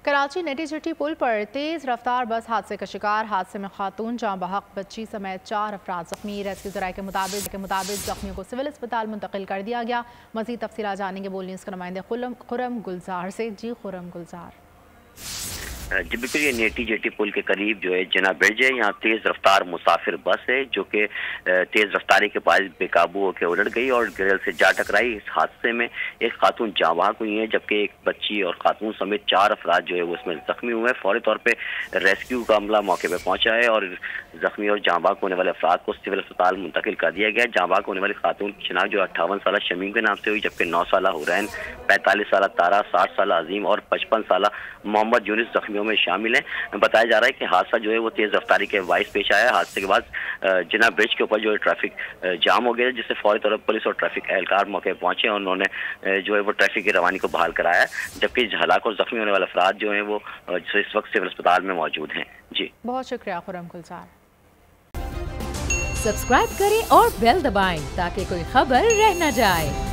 कराची नेटी jetty पुल पर तेज रफ्तार बस हादसे का शिकार। हादसे में खातून जाँ बहक बच्ची समेत 4 अफराद जख्मी। रेस्क्यू जराये के मुताबिक जख्मियों को सिविल अस्पताल मुंतकिल कर दिया गया। मजीद तफसीलात जानेंगे बोल न्यूज़ के नुमाइंदे खुरम गुलजार से। जी खुरम गुलजार। जी बिल्कुल, ये नेटी जेटी पुल के करीब जो है जना ब्रिज है। यहाँ तेज रफ्तार मुसाफिर बस है जो कि तेज रफ्तारी के पास बेकाबू होकर उलट गई और ग्रिल से जा टकराई। इस हादसे में एक खातून जाँ बहक हुई है जबकि एक बच्ची और खातून समेत 4 अफराद जो है वो इसमें जख्मी हुए हैं। फौरी तौर पर रेस्क्यू का अमला मौके पर पहुंचा है और जख्मी और जाँ बहक होने वाले अफराद को सिविल अस्पताल मुंतकिल कर दिया गया। जाँ बहक होने वाली खातून की शिनाख्त जो 58 साल शमीम के नाम से हुई, जबकि 9 साल हुरैन, 45 साल तारा, 60 साल अजीम और 55 साल मोहम्मद यूनिस जख्मियों में शामिल हैं। बताया जा रहा है कि हादसा जो है वो तेज रफ्तारी के बाइस पेश आया। हादसे के बाद जिना ब्रिज के ऊपर जो है ट्रैफिक जाम हो गया, जिससे फौरी तौर पर पुलिस और ट्रैफिक एहलकार मौके पर पहुंचे और उन्होंने जो है वो ट्रैफिक की रवानी को बहाल कराया, जबकि हलाक और जख्मी होने वाले अफराद जो हैं वो इस वक्त सिविल अस्पताल में मौजूद हैं। जी बहुत शुक्रिया खुरम गुलजार। सब्सक्राइब करें और बेल दबाएं ताकि कोई खबर रह न जाए।